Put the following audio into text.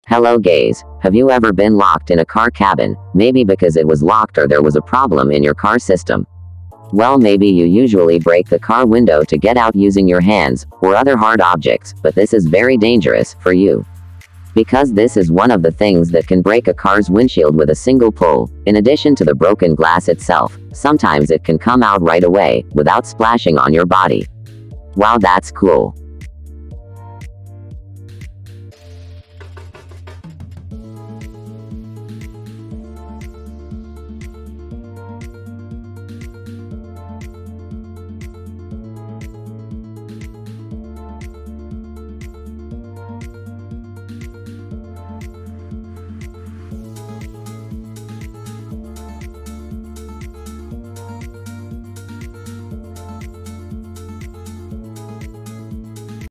Hello gays, have you ever been locked in a car cabin, maybe because it was locked or there was a problem in your car system? Well, maybe you usually break the car window to get out using your hands, or other hard objects, but this is very dangerous for you. Because this is one of the things that can break a car's windshield with a single pull. In addition to the broken glass itself, sometimes it can come out right away, without splashing on your body. Wow, that's cool.